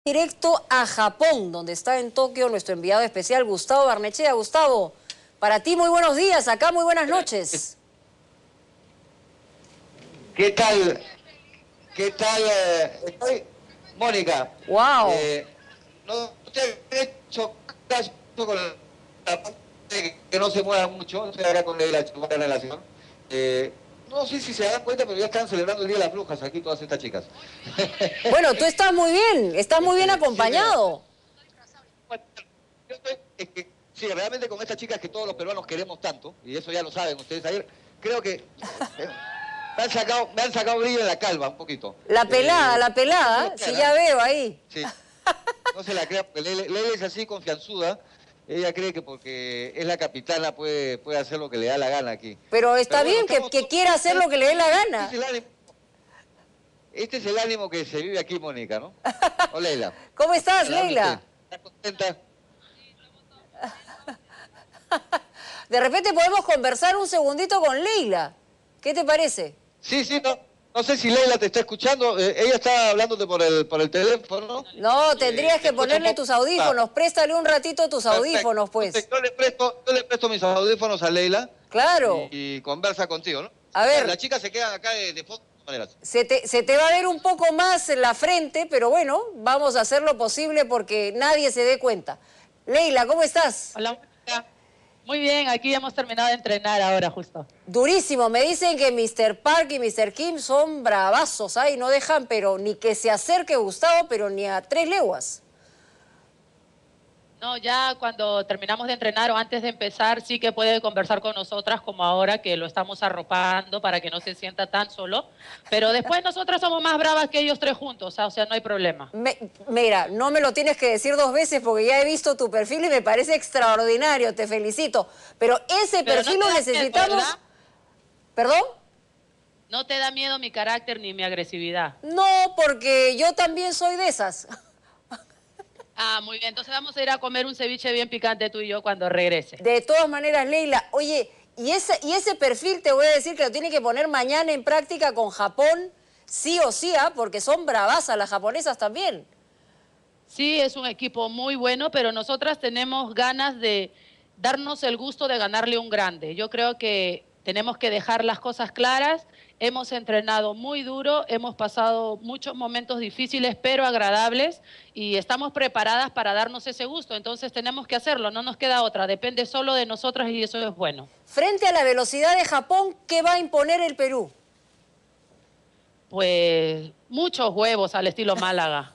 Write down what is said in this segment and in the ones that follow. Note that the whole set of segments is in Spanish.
Directo a Japón, donde está en Tokio nuestro enviado especial Gustavo Barnechea. Gustavo, para ti muy buenos días, acá muy buenas noches. ¿Qué tal? ¿Qué tal? Estoy... Mónica. Wow. No te he hecho caso con la parte que no se mueva mucho. Estoy acá con la buena relación. No sé si se dan cuenta, pero ya están celebrando el Día de las Brujas aquí todas estas chicas. Bueno, tú estás muy bien acompañado. Sí, realmente con estas chicas que todos los peruanos queremos tanto, y eso ya lo saben ustedes ayer, creo que me han sacado brillo en la calva un poquito. La pelada, sí, ya veo ahí. Sí, no se la crea, porque Lele es así confianzuda. Ella cree que porque es la capitana puede hacer lo que le da la gana aquí. Pero está Pero bien que quiera hacer lo que le dé la gana. Este es el ánimo que se vive aquí, Mónica, ¿no? O Leila. ¿Cómo estás, Leila? ¿Estás contenta? De repente podemos conversar un segundito con Leila. ¿Qué te parece? Sí, no sé si Leila te está escuchando. Ella está hablándote por el teléfono. No, tendrías que ponerle tus audífonos. Préstale un ratito tus audífonos, pues. Yo le presto mis audífonos a Leila. Claro. Y conversa contigo, ¿no? A ver. Las chicas se quedan acá de fondo. Se te va a ver un poco más en la frente, pero bueno, vamos a hacer lo posible porque nadie se dé cuenta. Leila, ¿cómo estás? Hola, muy bien, aquí hemos terminado de entrenar ahora justo. Durísimo, me dicen que Mr. Park y Mr. Kim son bravazos, ¿eh? No dejan pero ni que se acerque Gustavo, pero ni a 3 leguas. No, ya cuando terminamos de entrenar o antes de empezar, sí que puede conversar con nosotras como ahora que lo estamos arropando para que no se sienta tan solo. Pero después nosotras somos más bravas que ellos 3 juntos, o sea, no hay problema. Mira, no me lo tienes que decir 2 veces porque ya he visto tu perfil y me parece extraordinario, te felicito. Pero ese perfil lo necesitamos... Miedo, ¿Perdón? ¿No te da miedo mi carácter ni mi agresividad? No, porque yo también soy de esas. Ah, muy bien. Entonces vamos a ir a comer un ceviche bien picante tú y yo cuando regrese. De todas maneras, Leila, oye, y ese perfil te voy a decir que lo tiene que poner mañana en práctica con Japón, sí o sí, porque son bravasas las japonesas también. Sí, es un equipo muy bueno, pero nosotras tenemos ganas de darnos el gusto de ganarle un grande. Yo creo que tenemos que dejar las cosas claras. Hemos entrenado muy duro, hemos pasado muchos momentos difíciles pero agradables y estamos preparadas para darnos ese gusto. Entonces tenemos que hacerlo, no nos queda otra, depende solo de nosotras y eso es bueno. Frente a la velocidad de Japón, ¿qué va a imponer el Perú? Pues muchos huevos al estilo Málaga.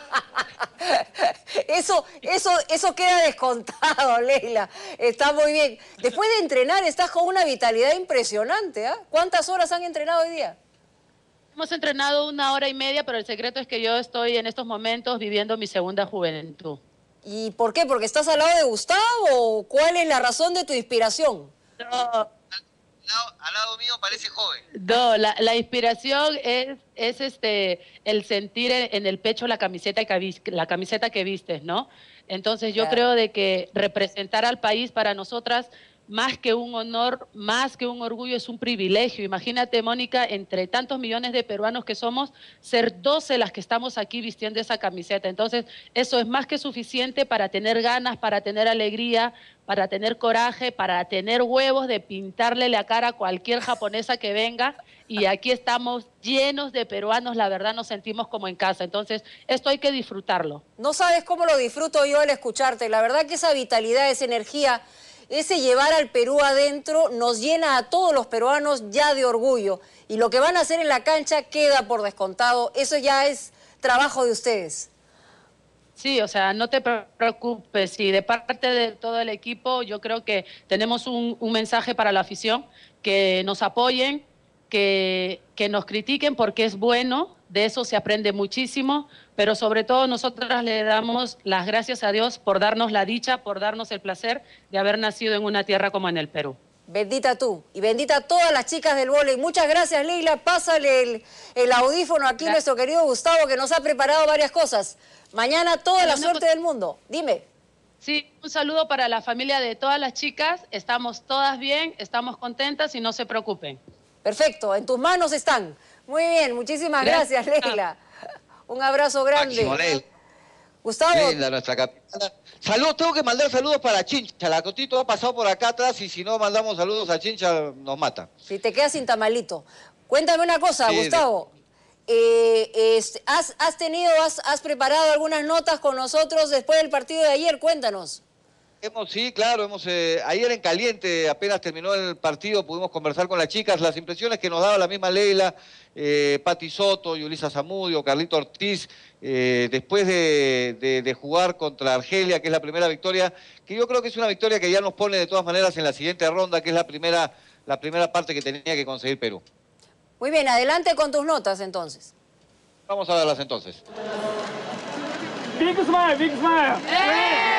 Eso queda descontado, Leila. Está muy bien. Después de entrenar, estás con una vitalidad impresionante, ¿ah? ¿Cuántas horas han entrenado hoy día? Hemos entrenado 1 hora y media, pero el secreto es que yo estoy en estos momentos viviendo mi segunda juventud. ¿Y por qué? ¿Porque estás al lado de Gustavo o cuál es la razón de tu inspiración? No. Al lado mío parece joven. No, la inspiración es el sentir en el pecho la camiseta que vistes, ¿no? Entonces yo creo de que representar al país para nosotras, más que un honor, más que un orgullo, es un privilegio. Imagínate, Mónica, entre tantos millones de peruanos que somos, ser 12 las que estamos aquí vistiendo esa camiseta. Entonces, eso es más que suficiente para tener ganas, para tener alegría, para tener coraje, para tener huevos de pintarle la cara a cualquier japonesa que venga. Y aquí estamos llenos de peruanos, la verdad nos sentimos como en casa. Entonces, esto hay que disfrutarlo. No sabes cómo lo disfruto yo al escucharte. La verdad que esa vitalidad, esa energía, ese llevar al Perú adentro nos llena a todos los peruanos ya de orgullo. Y lo que van a hacer en la cancha queda por descontado. Eso ya es trabajo de ustedes. Sí, o sea, no te preocupes. Y de parte de todo el equipo, yo creo que tenemos un mensaje para la afición, que nos apoyen, que nos critiquen porque es bueno, de eso se aprende muchísimo, pero sobre todo nosotras le damos las gracias a Dios por darnos la dicha, por darnos el placer de haber nacido en una tierra como en el Perú. Bendita tú y bendita a todas las chicas del vóley. Muchas gracias, Leila. Pásale el audífono aquí a nuestro querido Gustavo, que nos ha preparado varias cosas. Mañana toda la suerte del mundo. Dime. Sí, un saludo para la familia de todas las chicas. Estamos todas bien, estamos contentas y no se preocupen. Perfecto, en tus manos están. Muy bien, muchísimas gracias, Leila. Un abrazo grande. Máximo, Leila. Gustavo. Linda nuestra capitana. Saludos, tengo que mandar saludos para Chincha. La Cotito ha pasado por acá atrás y si no mandamos saludos a Chincha nos mata. Si te quedas sin tamalito. Cuéntame una cosa, Sí, Gustavo. ¿Has preparado algunas notas con nosotros después del partido de ayer? Cuéntanos. Sí, claro, ayer en caliente, apenas terminó el partido, pudimos conversar con las chicas, las impresiones que nos daba la misma Leila, Pati Soto, Yulisa Zamudio, Carlito Ortiz, después de jugar contra Argelia, que es la primera victoria, que yo creo que es una victoria que ya nos pone de todas maneras en la siguiente ronda, que es la primera parte que tenía que conseguir Perú. Muy bien, adelante con tus notas entonces. Vamos a verlas entonces. Big smile, big smile.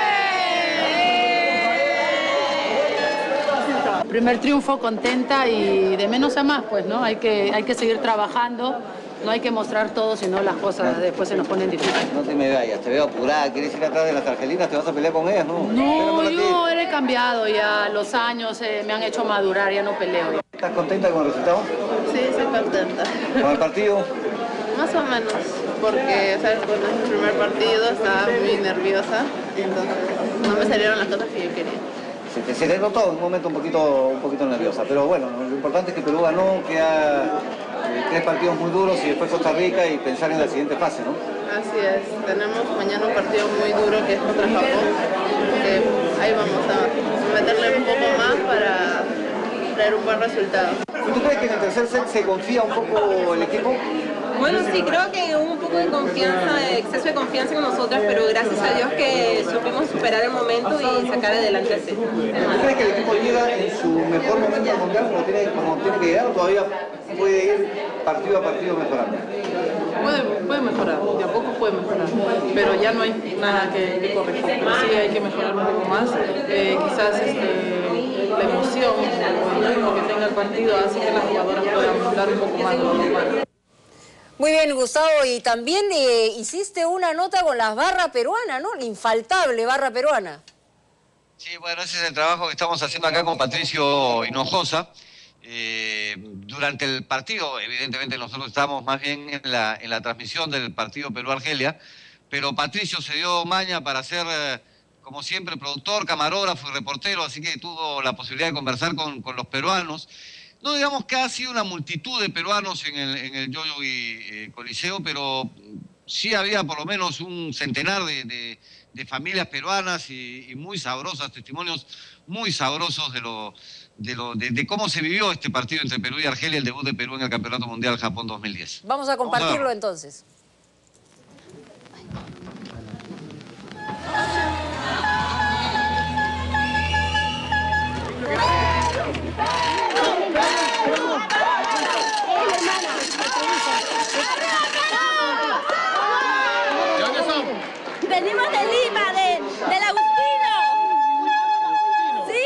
Primer triunfo, contenta y de menos a más, pues, ¿no? Hay que seguir trabajando, no hay que mostrar todo, sino las cosas después se nos ponen difíciles. No te me vayas, te veo apurada, ¿quieres ir atrás de las argelinas? ¿Te vas a pelear con ellas, no? No, yo he cambiado ya, los años me han hecho madurar, ya no peleo. ¿Estás contenta con el resultado? Sí, estoy contenta. ¿Con el partido? Más o menos, porque, ¿sabes? Cuando es el primer partido estaba muy nerviosa, entonces no me salieron las cosas que yo quería. Se te notó en un momento un poquito nerviosa, pero bueno, lo importante es que Perú ganó, queda 3 partidos muy duros y después Costa Rica y pensar en la siguiente fase, ¿no? Así es, tenemos mañana un partido muy duro que es contra Japón, que ahí vamos a meterle un poco más para traer un buen resultado. ¿Tú crees que en el tercer set se confía un poco el equipo? Bueno, sí, creo que hubo un poco de confianza, de exceso de confianza en nosotras, pero gracias a Dios que supimos superar el momento y sacar adelante el set. ¿Tú crees que el equipo llega en su mejor momento al mundial como tiene que llegar o todavía puede ir partido a partido mejorando? Puede mejorar, de a poco puede mejorar, pero ya no hay nada que corregir, pero sí hay que mejorar un poco más. Quizás la emoción o el ritmo que tenga el partido hace que las jugadoras puedan dar un poco más de lo normal. Muy bien, Gustavo, y también hiciste una nota con las barras peruanas, ¿no? La infaltable barra peruana. Sí, bueno, ese es el trabajo que estamos haciendo acá con Patricio Hinojosa. Durante el partido, evidentemente nosotros estábamos más bien en la transmisión del partido Perú-Argelia, pero Patricio se dio maña para ser, como siempre, productor, camarógrafo y reportero, así que tuvo la posibilidad de conversar con los peruanos. No digamos que ha sido una multitud de peruanos en el Yoyo Coliseo, pero sí había por lo menos un centenar de familias peruanas y muy sabrosas, testimonios muy sabrosos de cómo se vivió este partido entre Perú y Argelia, el debut de Perú en el Campeonato Mundial Japón 2010. Vamos a compartirlo entonces. Venimos de Lima, del Agustino. Sí.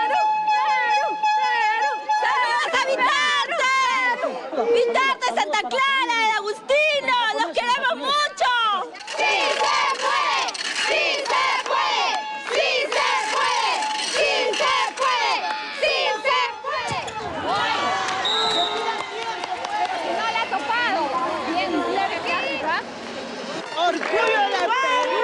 Saludos a Vitarte, Santa Clara, del Agustino. Los queremos mucho. ¡Sí se puede! ¡Sí se puede! ¡Sí se puede! ¡Sí se puede! ¡Sí se puede! No la ha topado. Bien, orgullo de Perú.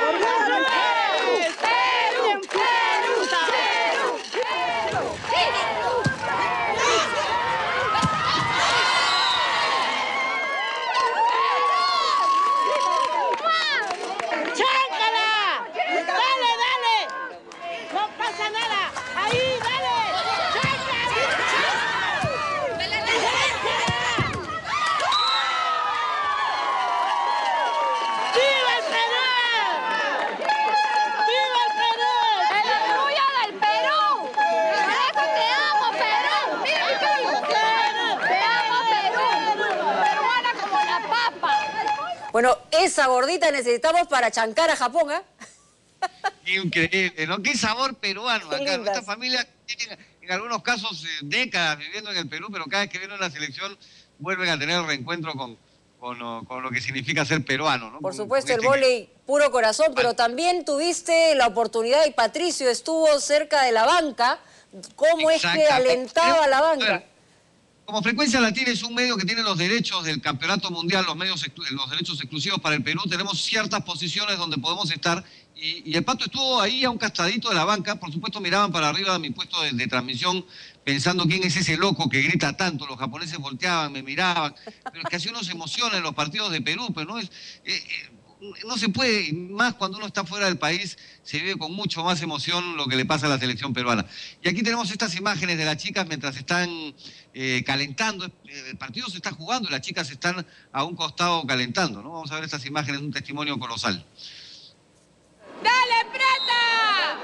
Bueno, esa gordita necesitamos para chancar a Japón, ¿eh? Increíble, ¿no? Qué sabor peruano Qué acá. lindas. Esta familia tiene en algunos casos décadas viviendo en el Perú, pero cada vez que vienen a la selección vuelven a tener el reencuentro con lo que significa ser peruano, ¿no? Por supuesto, el Con vóley puro corazón, pero también tuviste la oportunidad y Patricio estuvo cerca de la banca. ¿Cómo es que Exactamente. alentaba a la banca? Como Frecuencia Latina es un medio que tiene los derechos del campeonato mundial, los derechos exclusivos para el Perú, tenemos ciertas posiciones donde podemos estar. Y el Pato estuvo ahí a un castadito de la banca. Por supuesto miraban para arriba de mi puesto de transmisión pensando quién es ese loco que grita tanto. Los japoneses volteaban, me miraban. Pero es que así uno se emociona en los partidos de Perú, pero no es... no se puede, más cuando uno está fuera del país, se vive con mucho más emoción lo que le pasa a la selección peruana. Y aquí tenemos estas imágenes de las chicas mientras están calentando. El partido se está jugando y las chicas están a un costado calentando, ¿no? Vamos a ver estas imágenes, un testimonio colosal. ¡Dale, Prata!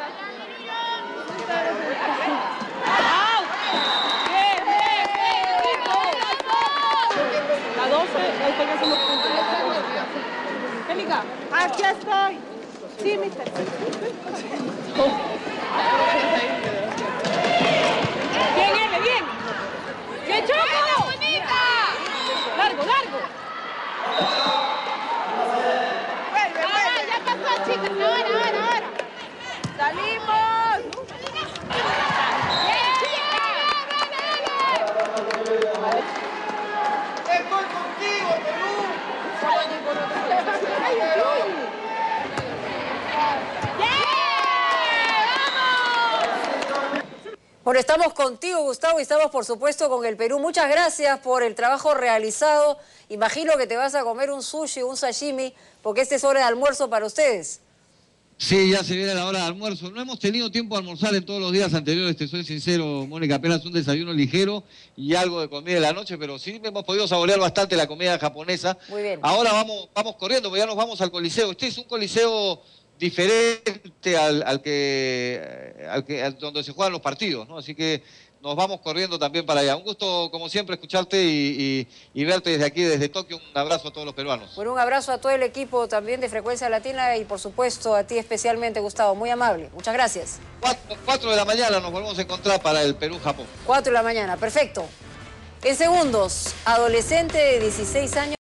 ¡Bien, bien! La 12, ahí está haciendo puntos. Angélica, aquí estoy. Sí, mister. Bien, L, bien. ¡Bien, Choco! ¡Bonita! Largo, largo. Ahora, ya pasó, chicas. Ahora. ¡Salimos! ¡Estoy contigo, Perú! Bueno, estamos contigo, Gustavo, y estamos, por supuesto, con el Perú. Muchas gracias por el trabajo realizado. Imagino que te vas a comer un sushi, un sashimi, porque esta es hora de almuerzo para ustedes. Sí, ya se viene la hora de almuerzo. No hemos tenido tiempo de almorzar en todos los días anteriores, te soy sincero, Mónica, apenas un desayuno ligero y algo de comida de la noche, pero sí hemos podido saborear bastante la comida japonesa. Muy bien. Ahora vamos corriendo, porque ya nos vamos al Coliseo. Este es un Coliseo diferente al donde se juegan los partidos, ¿no? Así que nos vamos corriendo también para allá. Un gusto, como siempre, escucharte y verte desde aquí, desde Tokio. Un abrazo a todos los peruanos. Bueno, un abrazo a todo el equipo también de Frecuencia Latina y, por supuesto, a ti especialmente, Gustavo. Muy amable. Muchas gracias. 4 de la mañana nos volvemos a encontrar para el Perú-Japón. 4 de la mañana. Perfecto. En segundos, adolescente de 16 años.